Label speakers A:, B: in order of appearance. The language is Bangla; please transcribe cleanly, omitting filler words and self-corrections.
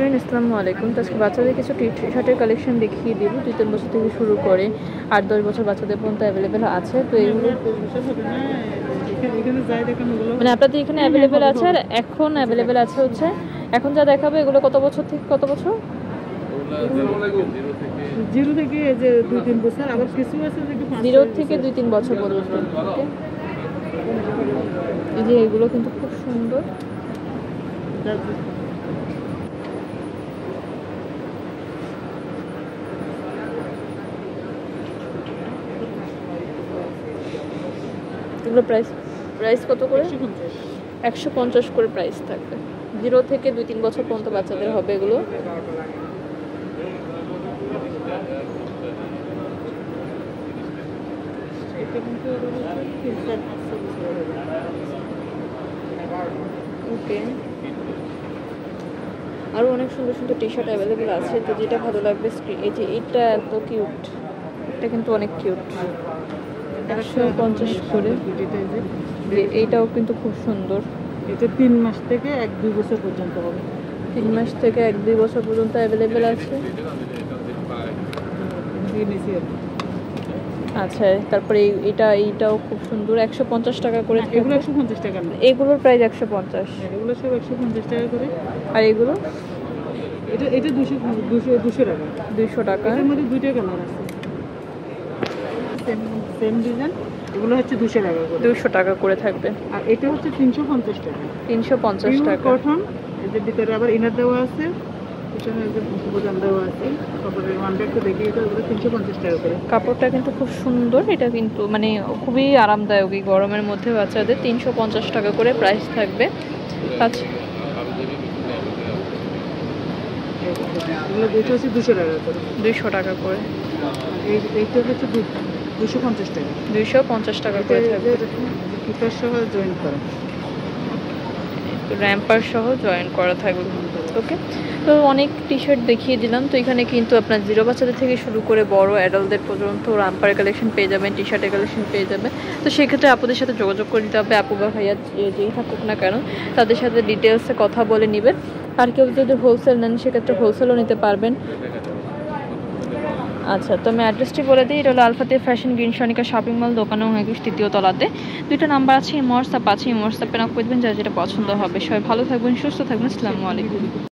A: এভরিওয়ান, আসসালামু আলাইকুম। তো আজকে বাচ্চাদের কিছু টি শার্টের কালেকশন দেখিয়ে দিব। 2-3 বছর থেকে শুরু করে 8-10 বছর বাচ্চাদের পর্যন্ত অ্যাভেলেবেল আছে। তো এগুলো মানে আপনাদের এখানে অ্যাভেলেবেল আছে, আর এখন অ্যাভেলেবেল আছে হচ্ছে এখন যা দেখাবে এগুলো কত বছর থেকে কত বছর?
B: 0 থেকে যে 2-3 বছর, আবার কিছু আছে যে
A: 0 থেকে 2-3 বছর পর্যন্ত। ওকে, এই যে এগুলো কিন্তু খুব সুন্দর। এগুলো প্রাইস কত করে? 150 করে প্রাইস থাকবে। 0 থেকে 2-3 বছর পর্যন্ত বাচ্চাদের হবে এগুলো। ওকে, আরও অনেক সুন্দর সুন্দর টি শার্ট অ্যাভেলেবেল আছে। তো যেটা ভালো লাগবে, এই যে এটা এত কিউট, এটা কিন্তু অনেক কিউট। 150 করে। এইটাও কিন্তু খুব সুন্দর।
B: এটা 3 মাস থেকে 1-2 বছর পর্যন্ত হবে।
A: 3 মাস থেকে 1-2 বছর পর্যন্ত অ্যাভেলেবেল আছে। আচ্ছা, তারপরে এইটাও খুব সুন্দর। 150 টাকা করে।
B: এগুলো 150 টাকা না,
A: এগুলোর প্রাইস 150।
B: এগুলো সব 150 টাকা করে।
A: আর এগুলো
B: এটা 200 টাকা।
A: 200 টাকা।
B: এর মধ্যে 2টা কালার আছে, সেম ডিজাইন। এগুলো হচ্ছে 200 টাকা করে।
A: 200 টাকা করে থাকবে।
B: আর এটা হচ্ছে 350 টাকা।
A: 350 টাকা।
B: কটন, এর ভিতরে আবার ইনার দেওয়া আছে, পিছনে যে বোতাম দেওয়া আছে। তারপরে ওয়ানটা দেখি, এটা 350 টাকা করে।
A: কাপড়টা কিন্তু খুব সুন্দর। এটা কিন্তু মানে খুবই আরামদায়ক এই গরমের মধ্যে বাচ্চাদের। 350 টাকা করে প্রাইস থাকবে। আচ্ছা,
B: এগুলো দুটো হচ্ছে 200 টাকা করে।
A: 200 টাকা করে।
B: এইটা হচ্ছে 250 টাকা।
A: 250 টাকা করে থাকবে।
B: কিপার সহ জয়েন করা,
A: র্যাম্পার সহ জয়েন করা থাকবে। ওকে, তো অনেক টি শার্ট দেখিয়ে দিলাম। তো এখানে কিন্তু আপনার 0 বাচ্চাদের থেকে শুরু করে বড় অ্যাডাল্টদের পর্যন্ত র্যাম্পারের কালেকশন পেয়ে যাবেন, টি শার্টের কালেকশন পেয়ে যাবেন। তো সেক্ষেত্রে আপুদের সাথে যোগাযোগ করে নিতে হবে। আপু বা ভাইয়া যেই থাকুক না কেন, তাদের সাথে ডিটেলসে কথা বলে নেবেন। আর কেউ যদি হোলসেল নেন, সেক্ষেত্রে হোলসেলও নিতে পারবেন। আচ্ছা, তো আমি অ্যাড্রেসটি বলে দিই। এটা হলো আলফাতিয়া ফ্যাশন, গ্রিন সনিকা শপিং মল, দোকান 21 তৃতীয় তলাতে। 2টা নাম্বার আছে, হোয়াটসঅ্যাপ আছে। হোয়াটসঅ্যাপে নক করবেন, যার যেটা পছন্দ হবে। সবাই ভালো থাকবেন, সুস্থ থাকবেন। আসসালামু আলাইকুম।